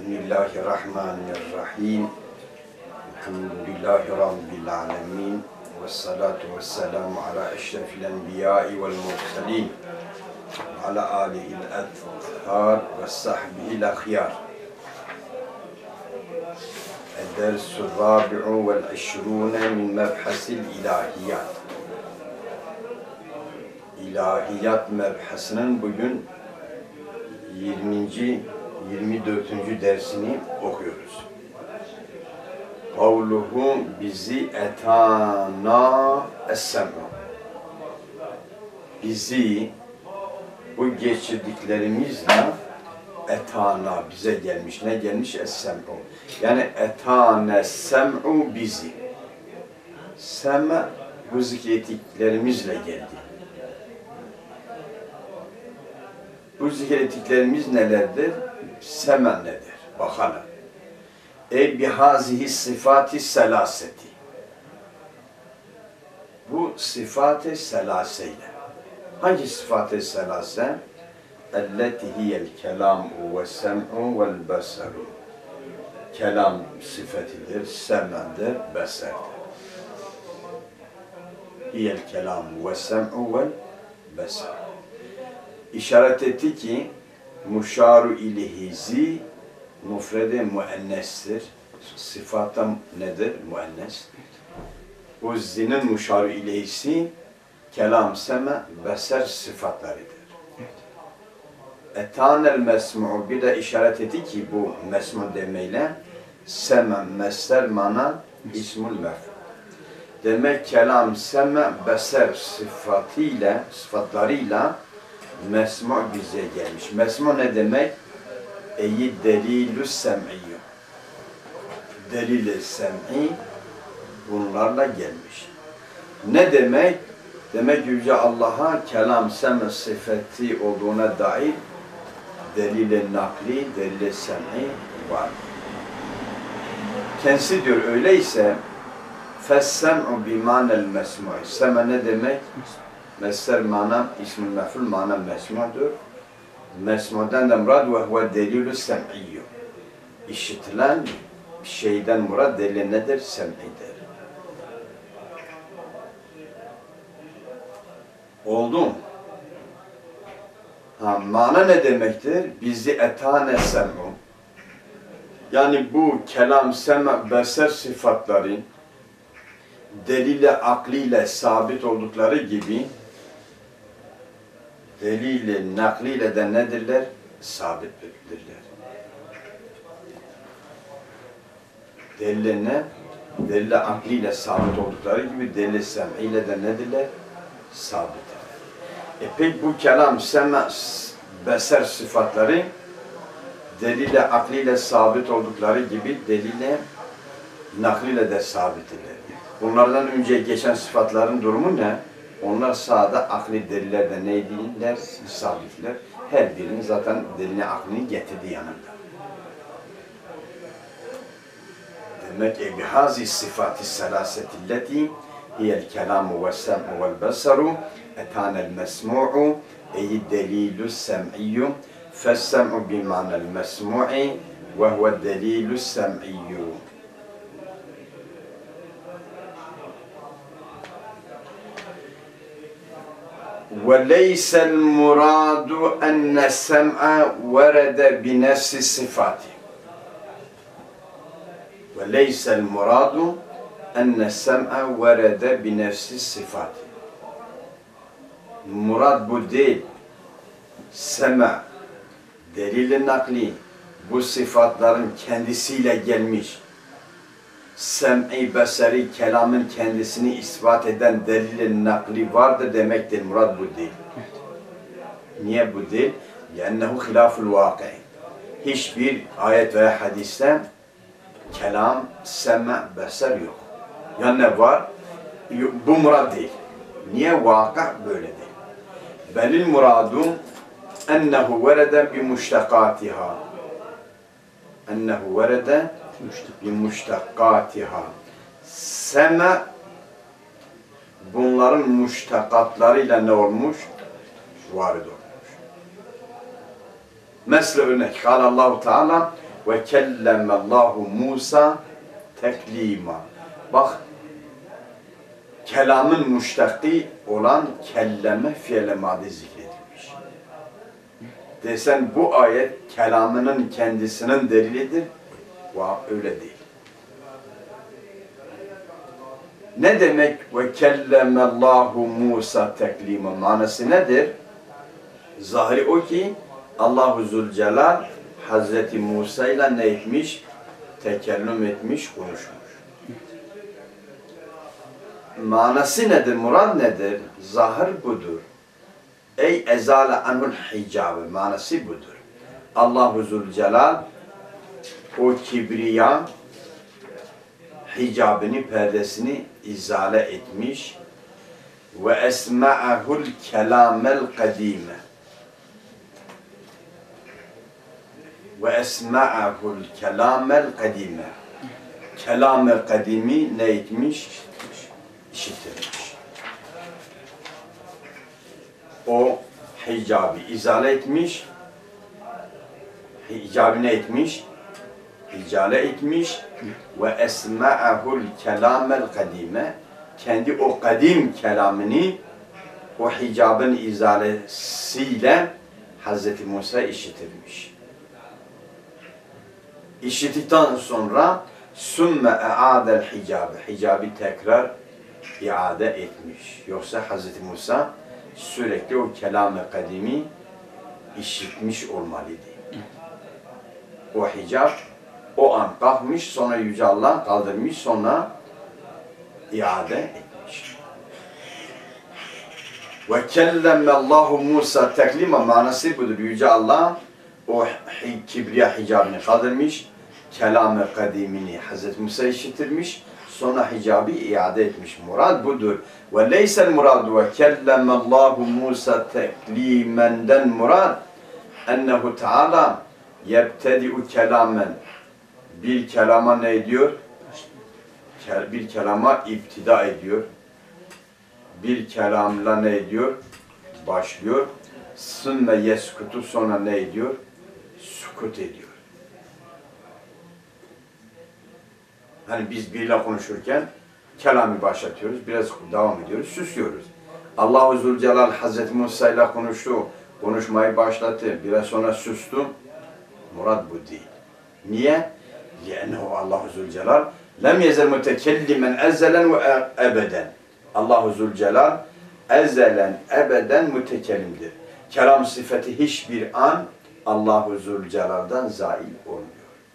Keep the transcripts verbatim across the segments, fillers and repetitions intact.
Bismillahirrahmanirrahim. Elhamdülillahi Rabbil alemin. Vessalatu vesselamu ala eşrefil enbiyai vel murselin. Ala alihil ethar ve sahbihil ahyar. Edersü rabi'u vel eşrûne min mebhasil ilahiyat. İlahiyat mebhasının bugün yirminci yirmi dördüncü dersini okuyoruz. Kavluhu bizi etana es-sem'u. Bizi bu geçirdiklerimizle etana bize gelmiş. Ne gelmiş? Es-sem'u. Yani etane es-sem'u bizi. Sem' bu zikrettiklerimizle geldi. Bu zikrettiklerimiz nelerdir? Semen nedir? Bakalım. Ey bihazihi sıfati selaseti. Bu sıfat-ı selaseyle. Hangi sıfat-ı selase? Elleti hiyel kelamu ve sem'u vel besaru. Kelam sıfatidir, semendir, beserdir. Hiyel kelamu ve sem'u vel besaru. İşaret etti ki muşaru ilhizi mufrede müennestir. Sıfatı nedir? Müennes. Bu zinin muşaru ilhisi kelam, seme, beser sıfatlarıdır. Etanel mesmu'u bir de işaret etti ki bu mesmu demeyle seme, mesler mana ismul mef'ul. Demek kelam, seme, beser sıfatıyla, sıfatlarıyla mesmu bize gelmiş. Mesmu ne demek? Eyi delilü sem'iyyü. Delil-i sem'i bunlarla gelmiş. Ne demek? Demek Yüce Allah'a kelam, sem' sıfatı olduğuna dair delil-i nakli, delil-i sem'i var. Kendisi diyor öyleyse fes-sem'u bimanel mesmu'i. Sem' ne demek? Mesler mana, ismül mef'ul mana mesmudur. Mesmu'dan da murad ve huve delilü sem'iyyü. İşitilen şeyden murad delil nedir? Sem'idir. Oldu mu? Ha, mana ne demektir? Bizi etane sem'u. Yani bu kelam, sem' beser sıfatları delile, akliyle sabit oldukları gibi delil-i nakliyle de nedirler? Sabittirler. Delil ne? Delil-i akliyle sabit oldukları gibi delil-i sem'iyle de nedirler? Sabittirler. E peki bu kelam, sem' beser sıfatları delil-i akliyle sabit oldukları gibi delil-i nakliyle de sabittirler. Bunlardan önce geçen sıfatların durumu ne? Onlar sağda akli delillerde neydiler? Sabitler. Her birinin zaten delini aklını getirdi yanında. Demek ki bihazi sıfati selasetilleti hiyel kelamu ve sem'u vel besaru etanel mesmu'u eyi delilü sem'iyyü fes-sem'u bimanel mesmu'i ve huve delilü sem'iyyü. وَلَيْسَ الْمُرَادُ أَنَّ السَّمْعَ وَرَدَ بِنَفْسِ الصِّفَاتِ وَلَيْسَ الْمُرَادُ أَنَّ السَّمْعَ وَرَدَ بِنَفْسِ الصِّفَاتِ Murad bu değil. Sema, delil-i nakli, bu sıfatların kendisiyle gelmiş. Sem'i, beseri, kelamın kendisini ispat eden delil-i nakli vardır demektir. Murad bu değil. Niye bu değil? لِأَنَّهُ خِلَافُ الْوَاقِعِ Hiçbir ayet veya hadiste kelam, sem' beser yok. Yani ne var? Bu murad değil. Niye? Vaka böyle değil. Belil muradu ennehu verede bi muştakatiha. Ennehu verede bi muştakatiha. Seme bunların muştakatlarıyla ne olmuş? Varid olmuş. Mesela örnek. Kâlallahu Teala ve kellemallahu Musa teklima. Bak, kelamın müştakki olan kelleme fiile madi zikredilmiş. Desen bu ayet kelamının kendisinin delilidir. Vah, öyle değil. Ne demek ve kellemallahu Musa teklima manası nedir? Zahiri o ki Allahu Zülcelal Hazreti Musa ile ne etmiş? Tekellüm etmiş, konuşmuş. Manası nedir? Murad nedir? Zahir budur. Ey ezale anhul hicabı. Manası budur. Allahu Zülcelal o kibriya hicabını, perdesini izale etmiş ve esma'ahul kelamel kadime ve esma'ahul kelamel kadime kelam-ı kadimi ne etmiş? İşitilmiş. O hicabı izale etmiş, hicabı ne etmiş? İcale etmiş ve esma'ahul kelamel kadime kendi o kadim kelamını o hicabın izalesiyle Hazreti Musa işitirmiş. İşittikten sonra sümme e'adel hicabı hicabı tekrar iade etmiş. Yoksa Hazreti Musa sürekli o kelam-ı kadimi işitmiş olmalıydı. O hicab o an kalkmış, sonra Yüce Allah kaldırmış, sonra iade etmiş. Ve kellemallahu Musa teklima manası budur. Yüce Allah o kibriya hicabını kaldırmış, kelam-ı kadimini Hazreti Musa işitirmiş, sonra hicabı iade etmiş. Murad budur. Ve leysel muradu ve kellemallahu Musa teklimenden murad ennehu Teala yebtedi'u kelamen bir kelama ne ediyor? Bir kelama iptida ediyor. Bir kelamla ne ediyor? Başlıyor. Sümme yeskutu sonra ne ediyor? Sukut ediyor. Hani biz biriyle konuşurken kelamı başlatıyoruz, biraz devam ediyoruz, susuyoruz. Allah-u Zülcelal Hazreti Musa ile konuştu, konuşmayı başlattı, biraz sonra sustu. Murad bu değil. Niye? لأنه Allahu Zülcelal lem yezel mütekellimen ezelen ve ebeden. Allahu Zülcelal ezelen ebeden mütekellimdir. Kelam sıfatı hiçbir an Allahu Zülcelal'dan zail olmuyor.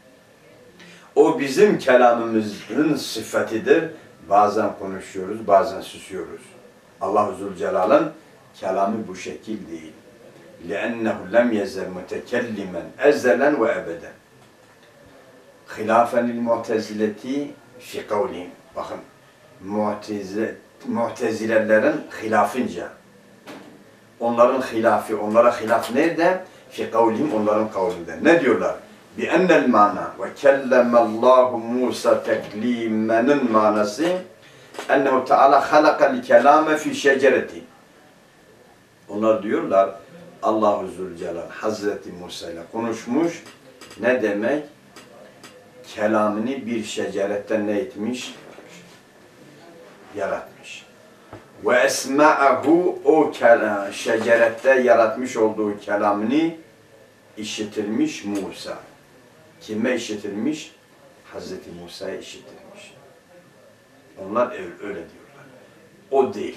O bizim kelamımızın sıfatıdır. Bazen konuşuyoruz, bazen susuyoruz. Allahu Zülcelal'ın kelamı bu şekil değil. لأنه lem yezel mütekellimen ezelen ve ebeden. Hilafen lil mu'tezileti fi kavlihim. Bakın, mu'tezile, mu'tezilelerin hilafınca. Onların hilafı, onlara hilaf nerede? Fi kavlihim, onların kavlinde. Ne diyorlar? Bi ennel mana ve kellemallahu Musa teklimenin manası ennehu Teala halakal kelame fi şecereti. Onlar diyorlar Allahu Zülcelal Hazreti Musa ile konuşmuş. Ne demek? Kelamını bir şeceretten ne etmiş? Yaratmış. Ve esma'ahu o şecerette yaratmış olduğu kelamını işitilmiş Musa. Kime işitilmiş? Hazreti Musa'ya işitilmiş. Onlar öyle diyorlar. O değil.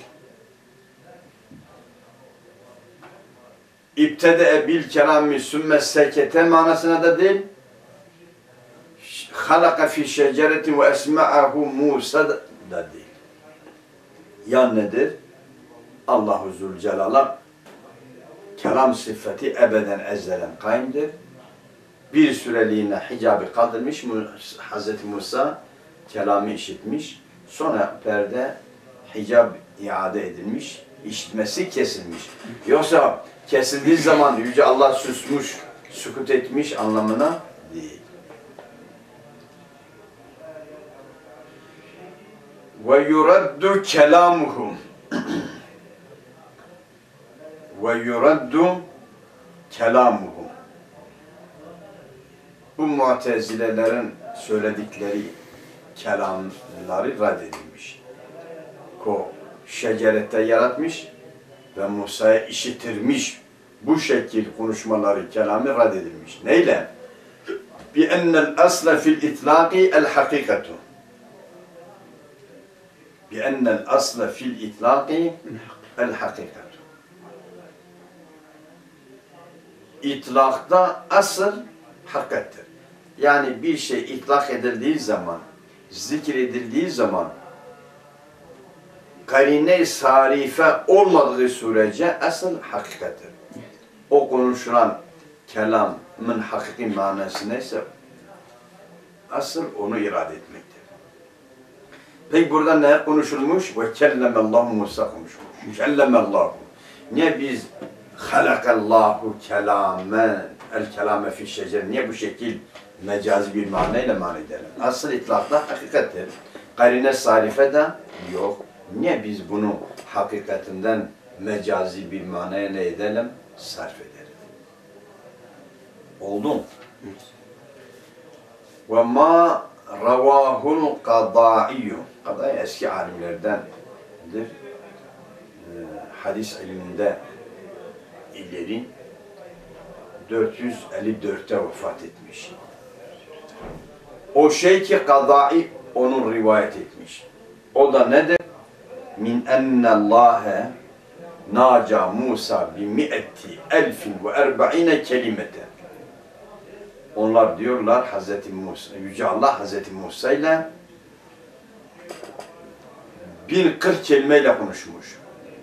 İbtede bil kelami sümme sekete manasına da değil. Halaka fi şeceretin ve esma'ahu Musa da değil. Ya nedir? Allahu Zülcelal'a kelam sıfatı ebeden ezelen kaimdir. Bir süreliğine hicabı kaldırmış Hazreti Musa kelamı işitmiş. Sonra perde hicab iade edilmiş. İşitmesi kesilmiş. Yoksa kesildiği zaman Yüce Allah susmuş, sükut etmiş anlamına değil. Ve yuraddu kelamuhum ve yuraddu kelamuhum bu Mu'tezilelerin söyledikleri kelamları reddedilmiş. Ko şecerette yaratmış ve Musa'ya işitirmiş. Bu şekil konuşmaları, kelamı reddedilmiş. Neyle? بِأَنَّ الْأَصْلَ فِي الْإِطْلَاقِ الْحَقِيقَةُ بِأَنَّ الْأَصْلَ فِي الْإِطْلَاقِ الْحَقِيقَةُ İtlakta asıl hakikattir. Yani bir şey itlak edildiği zaman, zikredildiği zaman karine-i sarife olmadığı sürece asıl hakikattir. O konuşulan kelamın hakiki manası neyse asıl onu irade etmektir. Peki burada ne konuşulmuş? Ve kellemallahu Musa konuşmuş. Kellemallahu. Niye biz halakallahu kelamen el kelame fi şecer? Niye bu şekil mecazi bir manayla mani edelim? Asıl itlakta hakikattir. Karine sarife de yok. Niye biz bunu hakikatinden mecazi bir manaya ne edelim? Sarf edelim. Oldu mu? Ve ma ravahul kadaiyyü. Kadai eski alimlerdendir. Ee, hadis ilminde ileri dört yüz elli dörtte vefat etmiş. O şey ki kadai onun rivayet etmiş. O da nedir? Min ennallâhe naca Musa bi mi'eti elfin ve erba'ine kelimeten. Onlar diyorlar Hazreti Musa, Yüce Allah Hazreti Musa ile bin kırk kelimeyle konuşmuş.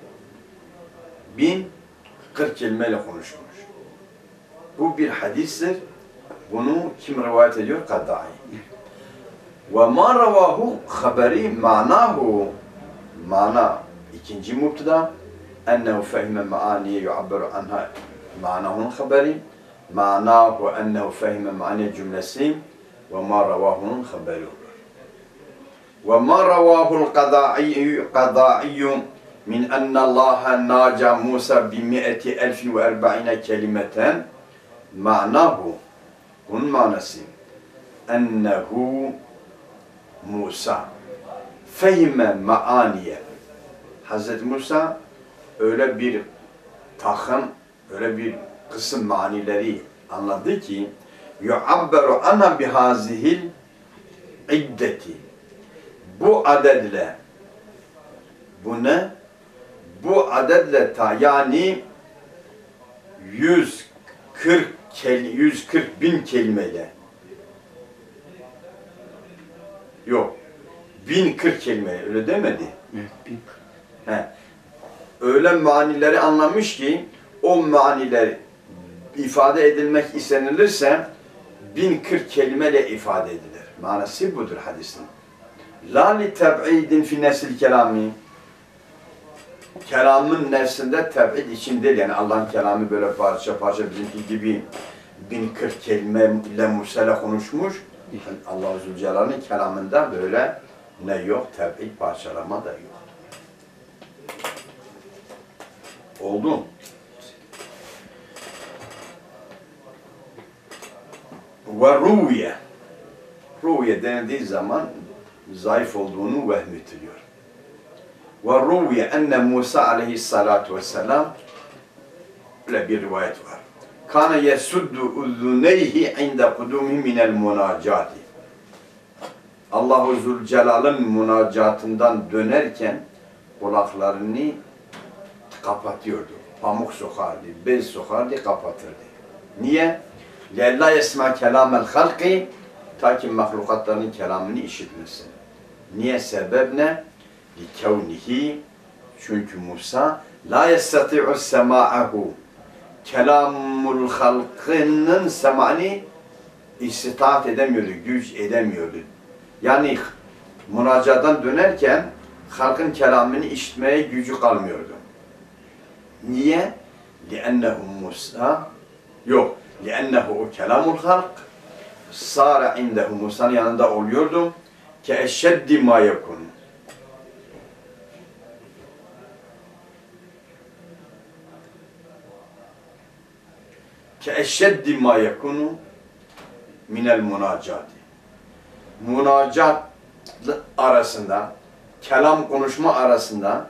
Bin kırk kelimeyle konuşmuş. Bu bir hadistir. Bunu kim rivayet ediyor? Kadai. Ve ma ravahu haberi manahu. Mana ikinci mubtada. Ennehu fehime maaniye yu'abberu anha manahun haberi. Manahu ennehu fehime maaniye cümlesi. Ve ma ravahunun haberi olur. Ve ma ravahul kadaiyyü min ennallaha naca Musa bi mi'eti elfin ve erba'ine kelimeten. Manahu, bunun manası ennehu Musa fehime maaniye. Hazreti Musa öyle bir takım, öyle bir kısım manileri anladı ki yu'abberu ana bihazihil iddeti. Bu adedle bu ne? Bu adedle ta yani yüz kırk yüz kırk bin kelimeyle. Yok. bin kırk kelime öyle demedi. Evet, bin kırk. He. Öyle manileri anlamış ki o maniler ifade edilmek istenilirse bin kırk kelimeyle ifade edilir. Manası budur hadisin. La li teb'idin fi nesil kelami. Kelamın nefsinde teb'id için değil. Yani Allah'ın kelamı böyle parça parça bizimki gibi bin kırk kelime ile Musa'yla konuşmuş. Yani Allah-u Zülcelal'in kelamında böyle ne yok? Teb'id parçalama da yok. Oldu. Ve ruviye. Ruviye denildiği zaman zayıf olduğunu vehmetiliyor. Ve ruviye enne Musa aleyhissalatu vesselam öyle bir rivayet var. Kana yesuddu uzuneyhi inde kudumihi minel munacati. Allahu Zülcelal'ın münacatından dönerken kulaklarını kapatıyordu. Pamuk sokardı, bez sokardı, kapatırdı. Niye? لَاَلَّا يَسْمَا كَلَامَ الْخَلْقِ Ta ki mahlukatların kelamını işitmesin. Niye? Sebep ne? لِكَوْنِهِ Çünkü Musa لَا يَسْتَطِعُ سَمَاءَهُ Kelamul halkının semani istitaat edemiyordu, güç edemiyordu. Yani münacadan dönerken halkın kelamını işitmeye gücü kalmıyordu. Niye? لِأَنَّهُ Musa yok. لِأَنَّهُ o kelamul halk sâra indehu Musa'nın yanında oluyordu. كَاَشَّدِّ مَا يَكُنُ كَاَشَّدِّ مَا يَكُنُ minel munacati. Munacat arasında, kelam konuşma arasında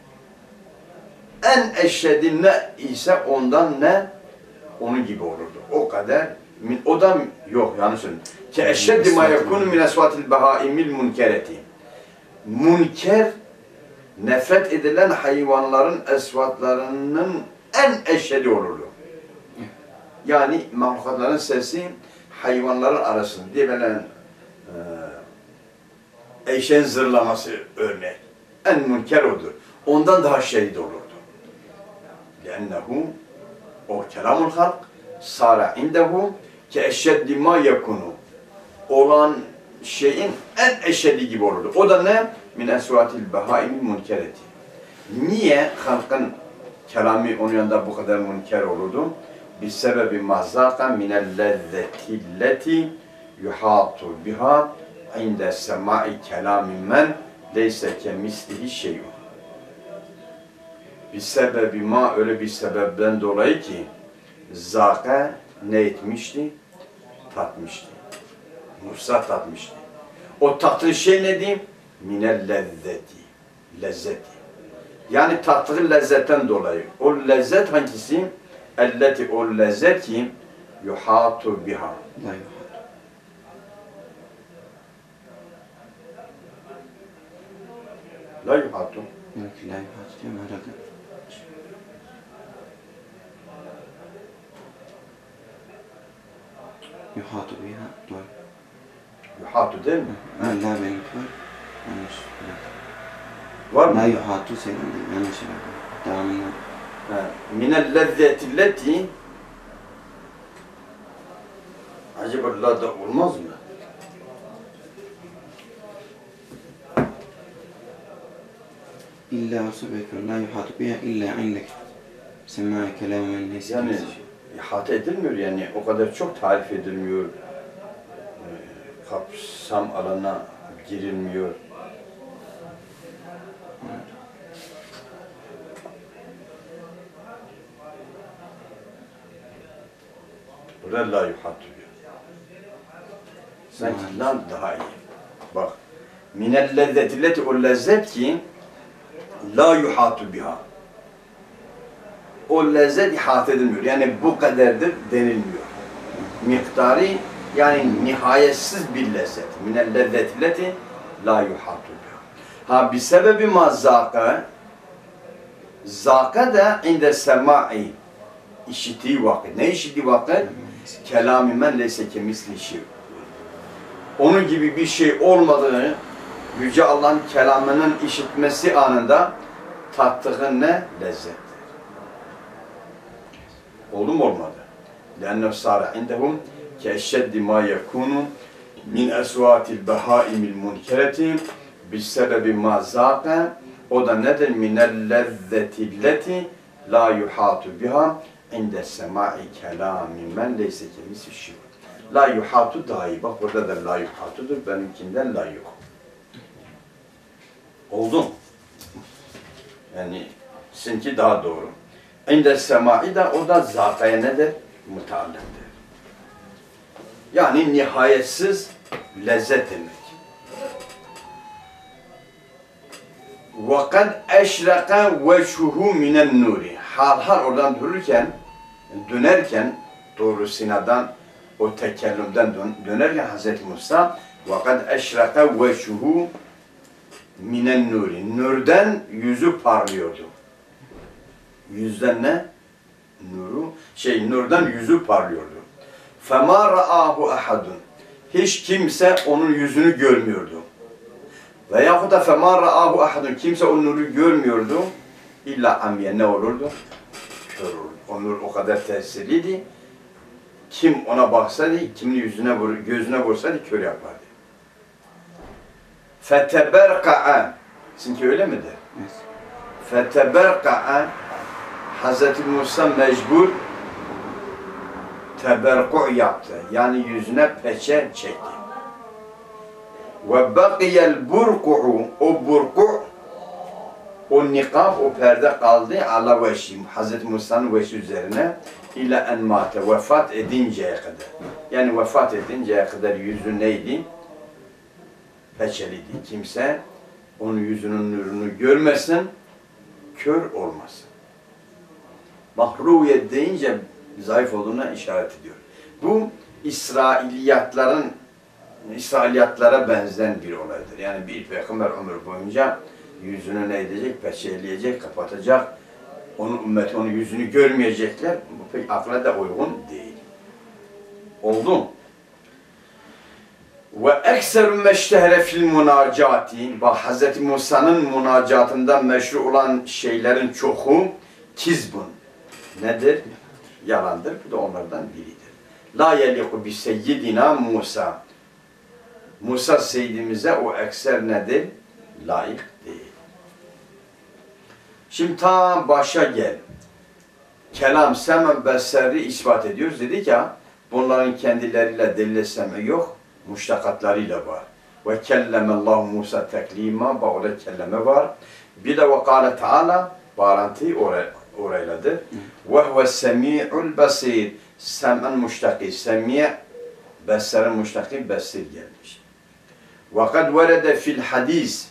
en eşşedi ne ise ondan ne? Onun gibi olurdu. O kadar. O da yok yani söyleyeyim. Ki eşşeddi ma yekunu min esvatil behaimil munkereti. Munker, nefret edilen hayvanların esvatlarının en eşşedi olurdu. Yani mahlukatların sesi hayvanların arasında diye böyle e, eşeğin zırlaması örnek. En münker odur. Ondan daha şehit olurdu. لأنه o kelamul halk sara indehu ki eşşeddi ma yekunu olan şeyin en eşşedi gibi olurdu. O da ne? Min esvatil behaimil münkereti. Niye halkın kelami onun yanında bu kadar münker olurdu? Bir sebebi mazaka minel lezzetilleti yuhatu biha inde semai kelami men leyse kemislihi şeyun. Bir sebebi ma öyle bir sebepten dolayı ki zaka ne etmişti? Tatmıştı. Musa tatmıştı. O tattığı şey ne diyeyim? Minel lezzeti. Lezzeti. Yani tattığı lezzetten dolayı. O lezzet hangisi? Elleti o lezzet ki yuhatu biha. La yuhatu. La yuhatu. Belki la yuhatu diyor mu herhalde? Yuhatu biha. Doğru. Yuhatu değil mi? Ha, la benimki var. Yanlış. Var mı? La yuhatu senin de yanlış herhalde. Devamından. Minel lezzetilleti acaba la da olmaz mı? İlla usubekun la yuhatu biha illa indek. Semâ kelâmen neyse. Yani ihate edilmiyor yani o kadar çok tarif edilmiyor. Kapsam alanına girilmiyor. Burada la yuhatu diyor. Sanki lan daha iyi. Bak. Minel lezzetilleti o lezzet ki la yuhatu biha. O lezzet ihate edilmiyor. Yani bu kadardır denilmiyor. Miktarı yani nihayetsiz bir lezzet. Minel lezzetilleti la yuhatu biha. Ha bir sebebi ma zaka zaka da inde semai işittiği vakit. Ne işittiği vakit? Kelami men leyse kemisli şey. Onun gibi bir şey olmadığını Yüce Allah'ın kelamının işitmesi anında tattığın ne? Lezzet. Oldu mu olmadı? لأنه صار عندهم كأشد ما يكون من أصوات البهائم المنكرة بسبب ما ذاق o da nedir? minel lezzetilleti la yuhatu biha inde semai kelami men leyse kemisi şey. La yuhatu daha iyi. Bak burada da la yuhatudur. Benimkinden la yok. Oldu. Yani sizinki daha doğru. İnde semai de o da zataya nedir? Mutallıktır. Yani nihayetsiz lezzet demek. وَقَدْ اَشْرَقَ وَجْهُهُ مِنَ النُّورِ Hal hal oradan dururken, dönerken, doğru sinadan, o tekellümden dön, dönerken Hazreti Musa وَقَدْ اَشْرَقَ وَجْهُهُ مِنَ النُّورِ Nurdan yüzü parlıyordu. Yüzden ne? Nuru, şey nurdan yüzü parlıyordu. فَمَا رَآهُ أَحَدٌ Hiç kimse onun yüzünü görmüyordu. Ve yahut da فَمَا رَآهُ أَحَدٌ Kimse o nuru görmüyordu. İlla amiye ne olurdu? Kör olurdu. O nur o kadar tesirliydi. Kim ona baksaydı, kimin yüzüne vur, gözüne vursaydı kör yapardı. فَتَبَرْقَعَ Sizinki öyle midir? Evet. فَتَبَرْقَعَ Hazreti Musa mecbur teberku yaptı. Yani yüzüne peçe çekti. Ve bakiyel burku'u o burku o nikab, o perde kaldı ala veşim. Hazreti Musa'nın veşi üzerine ila en mate vefat edinceye kadar. Yani vefat edinceye kadar yüzü neydi? Peçeliydi. Kimse onun yüzünün nurunu görmesin, kör olmasın. Mahruviyet deyince zayıf olduğuna işaret ediyor. Bu İsrailiyatların İsrailiyatlara benzeyen bir olaydır. Yani bir peygamber ömür boyunca yüzünü ne edecek? Peçeleyecek, kapatacak. Onun ümmeti onun yüzünü görmeyecekler. Bu pek akla da uygun değil. Oldu. Ve ekseru meştehere fil munacati. Bak Hz. Musa'nın munacatında meşru olan şeylerin çoğu kizbun. Nedir? Yalandır. Bu da onlardan biridir. La yeliku bi seyyidina Musa. Musa seyyidimize o ekser nedir? Layık değil. Şimdi ta başa gel. Kelam, sem, beseri ispat ediyoruz. Dedik ya, bunların kendileriyle delileseme yok, muştakatlarıyla var. Ve kellemallahu Musa teklima, bağlı kelleme var. Bir de ve kâle Teala, bağlantı oraya, orayladır. Ve huve semi'ul basir, sem'en muştaki, semi' beserin muştaki, besir gelmiş. Ve kad verede fil hadis,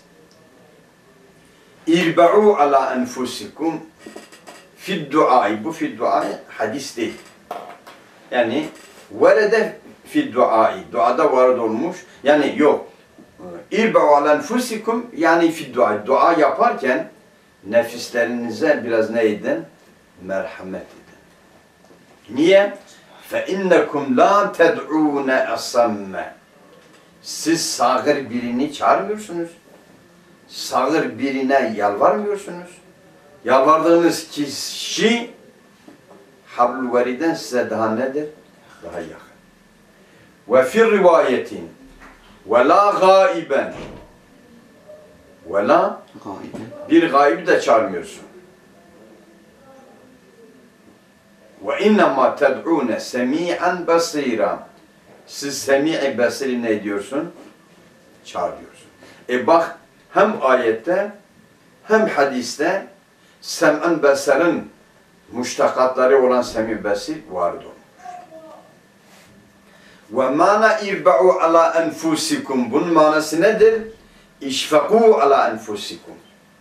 İrba'u ala enfusikum fid duai. Bu fid duai hadis değil. Yani verede fid duai. Duada vardı olmuş. Yani yok. İrba'u ala enfusikum yani fid duai. Dua yaparken nefislerinize biraz ne edin? Merhamet edin. Niye? Fe innekum la ted'une asamme. Siz sağır birini çağırmıyorsunuz. Sağır birine yalvarmıyorsunuz. Yalvardığınız kişi hablul veriden size daha nedir? Daha yakın. Ve fir rivayetin ve la gaiben ve la bir gaybi de çağırmıyorsun. Ve innema ted'une semi'an basira. Siz semi' basiri ne ediyorsun? Çağırıyorsun. E bak, hem ayette hem hadiste sem'en beser'in muştakatları olan semi' besir vardır. Ve mana irba'u ala enfusikum. Bunun manası nedir? İşfakû ala enfusikum.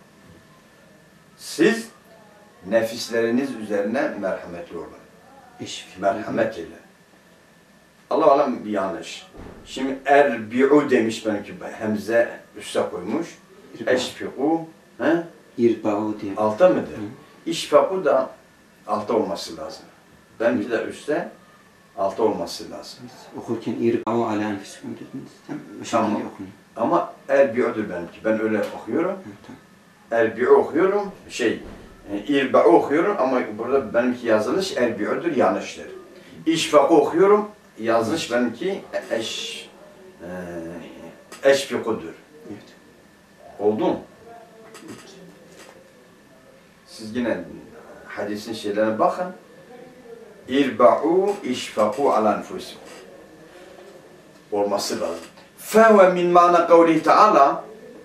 Siz nefisleriniz üzerine merhametli olun. Merhamet ile. Allah alem bir yanlış. Şimdi erbi'u demiş benimki, hemze üste koymuş. Eşfiku, he? İrba'u diye. Alta mıdır? Hı. İşfaku da alta olması lazım. Benimki de üstte, alta olması lazım. Okurken irba'u ala enfusikum dediniz. Tamam. Okuyun. Ama erbi'udur benimki. Ben öyle okuyorum. Hı, tamam. Erbi'u okuyorum. Şey, irba'u okuyorum ama burada benimki yazılış erbi'udur, yanlıştır. İşfaku okuyorum. Yazılış benimki eş, e, eşfikudur. Evet. Oldu mu? Evet. Siz yine hadisin şeylerine bakın. İrba'u işfaku ala enfusikum. Olması lazım. Fehve min mana kavlihi Teala.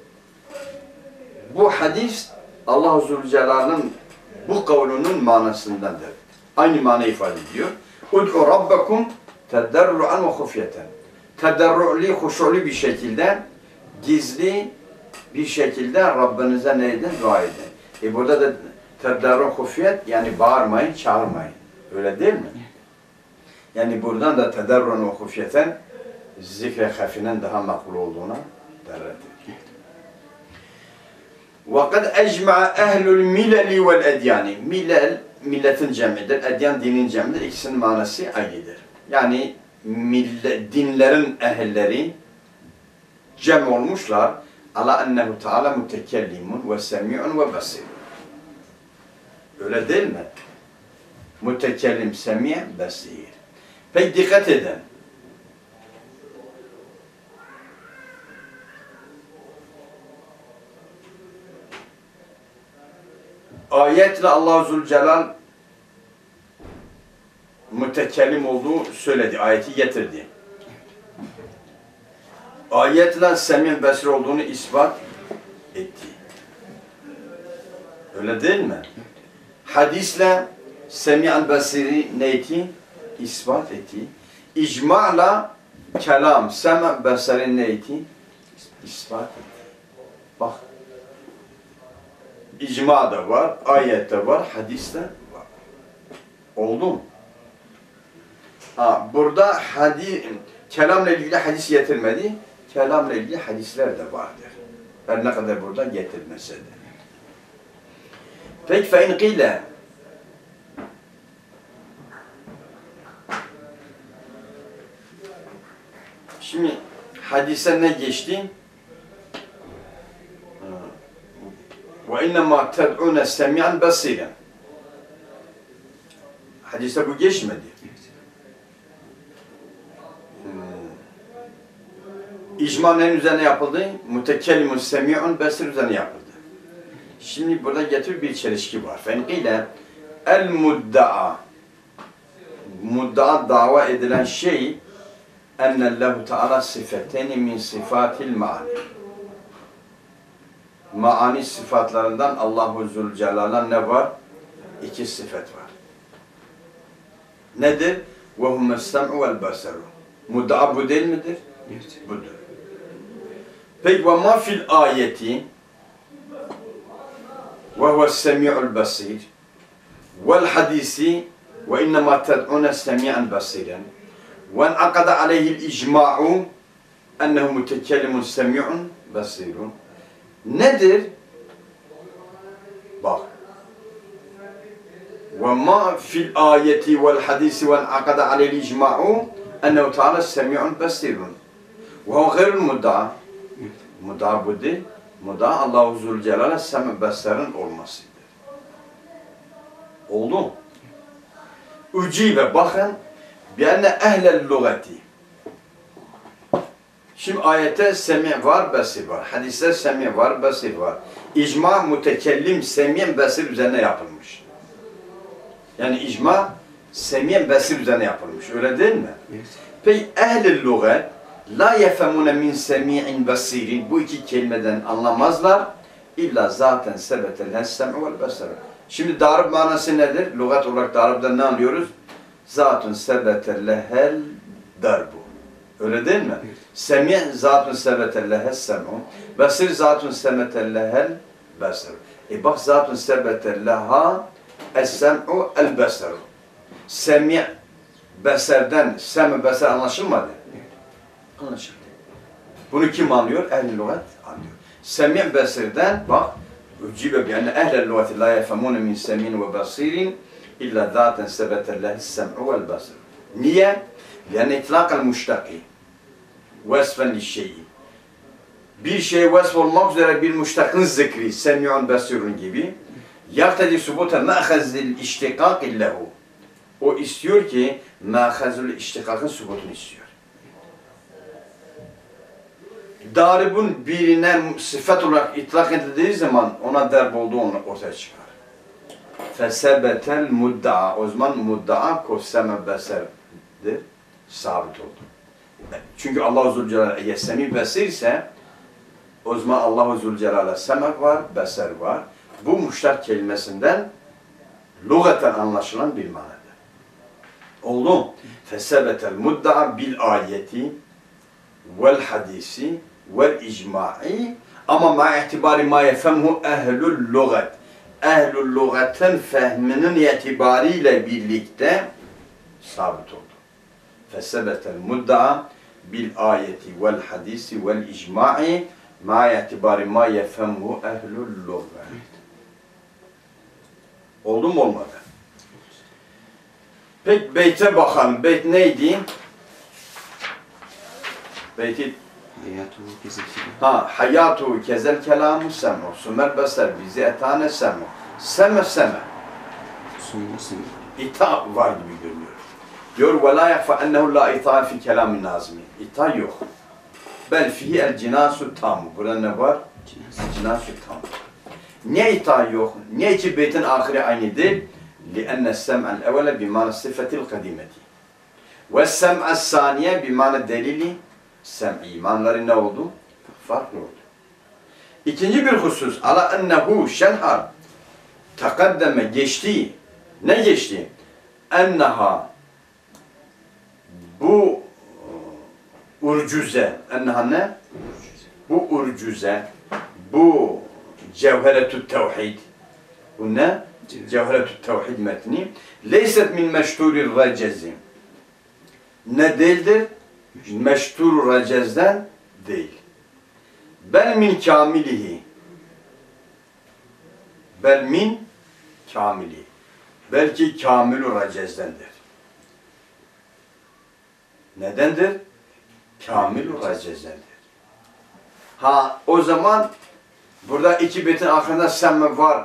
Bu hadis Allah Zülcelal'ın bu kavlunun manasındandır. Aynı mana ifade ediyor. Ud'u rabbakum tederru'an ve hufyeten. Tederru'li, huşu'li bir şekilde, gizli bir şekilde Rabbinize ne edin? Dua edin. E burada da tederru' hufyet yani bağırmayın, çağırmayın. Öyle değil mi? Yani buradan da tederru'an ve hufyeten zikre hafinen daha makbul olduğuna delalettir. وَقَدْ اَجْمَعَ اَهْلُ الْمِلَلِ وَالْاَدْيَانِ. Milel, milletin cemidir, edyan dinin cemidir. İkisinin manası aynıdır. Yani millet, dinlerin ehilleri cem olmuşlar. Ala ennehu Teala mutekellimun ve semi'un ve basir. Öyle değil mi? Mutekellim, semi', basir. Peki dikkat edin. Ayetle Allah Zülcelal mütekellim olduğu söyledi, ayeti getirdi. Ayetle Semi' Besir olduğunu ispat etti. Öyle değil mi? Hadisle Semi' Besir'i ne etti? İspat etti. icma'la kelam, sem' beserin neydi? İspat etti. Bak. İcma da var, ayette var, hadiste var. Oldu mu? Ha, burada hadis, kelamla ilgili hadis getirmedi. Kelamla ilgili hadisler de vardır. Her ne kadar burada getirmese de. Peki fe in qile şimdi hadise ne geçti? Ve innemâ ted'ûne semi'an basîren. Hadiste bu geçmedi. İcma neyin üzerine yapıldı? Mutekellimun semi'un basîr üzerine yapıldı. Şimdi burada getir bir çelişki var. Fenqile el mudda'a mudda'a dava edilen şey ennellehu teala sıfeteni min sifatil ma'ani. Maani sıfatlarından Allahu Zülcelal'a ne var? İki sıfat var. Nedir? Ve humes sem'u vel basaru. Mudda'a bu değil midir? Evet. Budur. Peki ve ma fil ayeti ve huves semi'ul basir vel hadisi ve innema ted'une semi'an basiren ve en'akada aleyhil icma'u ennehu mutekellimun semi'un basirun. Nedir? Bak. Ve ma fil ayeti vel hadisi ve en'akada aleyhil icma'u ennehu ta'ala semi'un basirun. Ve huve gayrul mudda'a. Mudda'a bu değil. Mudda'a Allahu Zülcelal'e sem-i basarın olmasıdır. Oldu mu? Ucibe bakın bi enne ehlel lugati. Şimdi ayette semi var, basir var. Hadiste semi var, basir var. İcma mutekellim, semiyen, basir üzerine yapılmış. Yani icma semiyen, basir üzerine yapılmış. Öyle değil mi? Evet. Peki ehl-i lugat la yefemune min semi'in basirin, bu iki kelimeden anlamazlar. İlla zaten sebetel hessem vel basar. Şimdi darb manası nedir? Lugat olarak darbdan ne anlıyoruz? Zatun sebetel lehel darbu. Öyle değil mi? Evet. Semi zatun sebetel lehel semu. Basir zatun sebetel lehel basar. E bak zatun sebetel leha es-sem'u el basar. Semi basardan sem basar anlaşılmadı. Anlaşıldı. Bunu kim anlıyor? Ehl-i lugat anlıyor. Semi' basirden bak ucibe bi enne ehl-i lugat la yefemune min semin ve basirin illa zaten sebete lehi sem'u vel basir. Niye? Yani itlaqal müştaki vesfen li şeyi. Bir şey vesf olmak üzere bir müştakın zikri semi'un basirun gibi yaktedi subuta ma'khazil iştikak illehu. O istiyor ki ma'khazul iştikakın subutunu istiyor. Daribun birine sıfat olarak itlak edildiği zaman ona darb olduğu ortaya çıkar. Fesebetel mudda'a. O zaman mudda'a kofseme beserdir. Sabit oldu. Çünkü Allah-u Zülcelal eğer semi besir ise o zaman Allah-u Zülcelal'e semek var, beser var. Bu müştak kelimesinden lugaten anlaşılan bir manadır. Oldu mu? Fesebetel mudda'a bil ayeti vel hadisi vel icma'i ama ma itibari ma yefemhu ehlul lugat. Ehlul lugatın fehminin itibariyle birlikte sabit oldu. Fesebetel mudda'a bil ayeti vel hadisi vel icma'i ma itibari ma yefemhu ehlul lugat. Oldu mu olmadı? Peki beyte bakalım. Beyt neydi? Beyti Hayatuhu kezel kelam. ha hayatuhu kezel kelamu semu. Sümer beser bizi etane semu. Seme seme. Sonra semi. İta var gibi görünüyor. Diyor ve la yakfa ennehu la ita fi kelamin nazmi. İta yok. Bel fihi el cinasu tamu. Burada ne var? Cinas. Cinasu tamu. Niye ita yok? Niye ki beytin ahiri aynı değil? لأن السمع الأول بمعنى الصفة القديمة والسمع الثانية بمعنى الدليل السمعي. İmanları ne oldu? Farklı oldu. İkinci bir husus. Ala ennehu şenhar takaddeme geçti. Ne geçti? Enneha bu urcuze, enneha ne? Bu urcuze, bu cevheretü tevhid, bu ne? Cevheretü tevhid metni. Leyset min meşturir recezi. Ne değildir? Meştur recezden değil. Bel min kamilihi. Bel min kamili. Belki kamil-u recezdendir. Nedendir? Kamil-u recezdendir. Ha o zaman burada iki beytin akhirinde semme var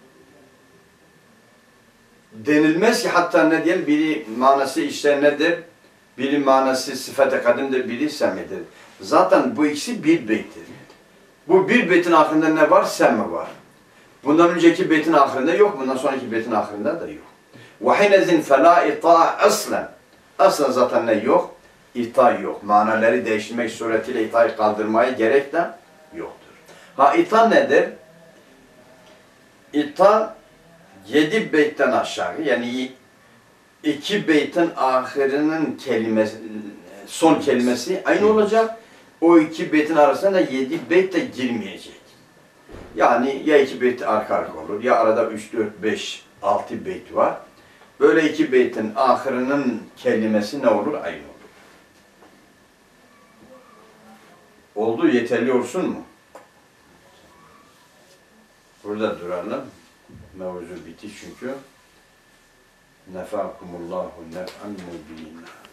denilmez ki, hatta ne diyelim, biri manası işte nedir? Biri manası sıfat-ı kadimdir, biri semmedir. Zaten bu ikisi bir beyttir. Bu bir beytin akhirinde ne var? Semme var. Bundan önceki beytin akhirinde yok, bundan sonraki beytin akhirinde de yok. وَحِنَزٍ فَلَا اِطَاءَ aslen. Aslen zaten ne yok? İta yok. Manaları değiştirmek suretiyle itayı kaldırmaya gerek de yoktur. Ha ita nedir? İta yedi beytten aşağı, yani iki beytin ahirinin kelimesi, son kelimesi aynı olacak. O iki beytin arasında da yedi beyt de girmeyecek. Yani ya iki beyt arka arka olur, ya arada üç, dört, beş, altı beyt var. Böyle iki beytin ahirinin kelimesi ne olur? Aynı olur. Oldu, yeterli olsun mu? Burada duralım. Mevzu bitti çünkü. Nefakumullahu nef'an mubinin.